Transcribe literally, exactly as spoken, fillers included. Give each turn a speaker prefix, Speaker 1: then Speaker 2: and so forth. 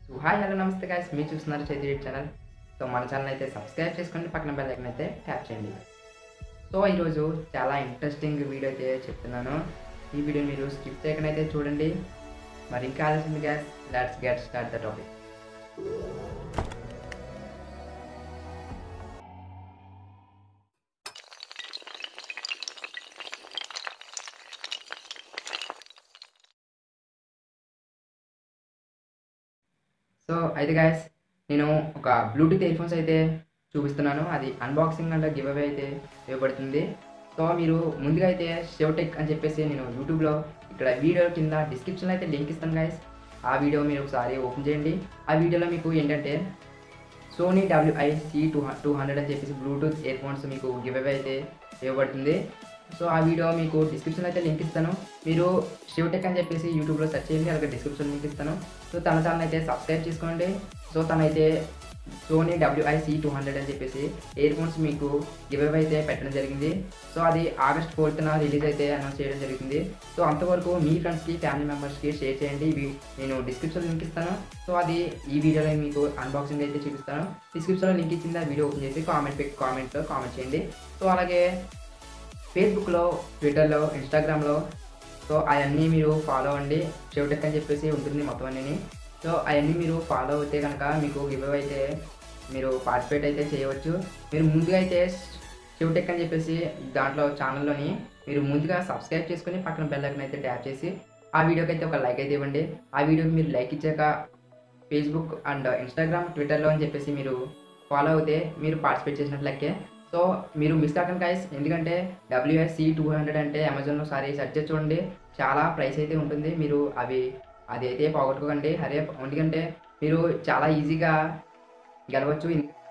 Speaker 1: So hi hello నమస్తే guys, మీరు చూస్తున్నారు చైతన్య యూట్యూబ్ ఛానల్. సో మన ఛానల్ అయితే సబ్స్క్రైబ్ చేసుకోండి, పక్కన బెల్ ఐకాన్ అయితే ట్యాప్ చేయండి. సో ఈరోజు చాలా ఇంట్రెస్టింగ్ వీడియో అయితే చెప్తున్నాను. ఈ వీడియో మీరు స్కిప్ చేయకుండా అయితే చూడండి. మరి ఇంకా ఆలస్యం guys, let's get start the topic. So అయితే గైస్, నేను ఒక బ్లూటూత్ ఇయర్ ఫోన్స్ అయితే చూపిస్తున్నాను. అది అన్బాక్సింగ్ అండ్ గివ్ అవే అయితే ఇవ్వబడుతుంది. సో మీరు ముందుగా అయితే షివటెక్ అని చెప్పేసి నేను యూట్యూబ్లో ఇక్కడ వీడియో కింద డిస్క్రిప్షన్లో అయితే లింక్ ఇస్తాను గైస్. ఆ వీడియో మీరు ఒకసారి ఓపెన్ చేయండి. ఆ వీడియోలో మీకు ఏంటంటే Sony W I C two two hundred అని చెప్పేసి బ్లూటూత్ ఇయర్ ఫోన్స్ మీకు గివ్ అవే అయితే ఇవ్వబడుతుంది. సో ఆ వీడియో మీకు డిస్క్రిప్షన్లో అయితే లింక్ ఇస్తాను. మీరు షివటెక్ అని చెప్పేసి యూట్యూబ్లో సెర్చ్ చేయండి, అలాగే డిస్క్రిప్షన్ లింక్ ఇస్తాను. సో తన ఛానల్ అయితే సబ్స్క్రైబ్ చేసుకోండి. సో తనైతే Sony W I C two hundred అని చెప్పేసి ఇయర్ ఫోన్స్ మీకు గివ్ అవే అయితే పెట్టడం జరిగింది. సో అది ఆగస్ట్ ఫోర్త్న రిలీజ్ అయితే అనౌన్స్ చేయడం జరిగింది. సో అంతవరకు మీ ఫ్రెండ్స్కి, ఫ్యామిలీ మెంబర్స్కి షేర్ చేయండి. ఇవి నేను డిస్క్రిప్షన్లో లింక్ ఇస్తాను. సో అది ఈ వీడియోలో మీకు అన్బాక్సింగ్ అయితే చూపిస్తాను. డిస్క్రిప్షన్లో లింక్ ఇచ్చింది, ఆ వీడియో ఓపెన్ చేసి కామెంట్ పెట్టి కామెంట్లో కామెంట్ చేయండి. సో అలాగే ఫేస్బుక్లో, ట్విట్టర్లో, ఇన్స్టాగ్రామ్లో సో అవన్నీ మీరు ఫాలో అవ్వండి. షివటెక్ అని చెప్పేసి ఉంటుంది మొత్తం అన్నీ. సో అవన్నీ మీరు ఫాలో అయితే కనుక మీకు గివ్ అవే అయితే మీరు పార్టిసిపేట్ అయితే చేయవచ్చు. మీరు ముందుగా అయితే షివటెక్ అని చెప్పేసి దాంట్లో ఛానల్లోని మీరు ముందుగా సబ్స్క్రైబ్ చేసుకుని పక్కన బెల్ ఐకాన్ అయితే ట్యాప్ చేసి ఆ వీడియోకి అయితే ఒక లైక్ అయితే ఇవ్వండి. ఆ వీడియోకి మీరు లైక్ ఇచ్చాక ఫేస్బుక్ అండ్ ఇన్స్టాగ్రామ్, ట్విట్టర్లో అని చెప్పేసి మీరు ఫాలో అవుతే మీరు పార్టిసిపేట్ చేసినట్లయితే. సో మీరు మిస్ కాకండి గైస్, ఎందుకంటే డబ్ల్యూఎస్ సి టూ హండ్రెడ్ అంటే అమెజాన్లో సారీ సెర్చ్ చేసి చూడండి, చాలా ప్రైస్ అయితే ఉంటుంది. మీరు అవి అది అయితే పోగొట్టుకోకండి. అరే ఎందుకంటే మీరు చాలా ఈజీగా గెలవచ్చు.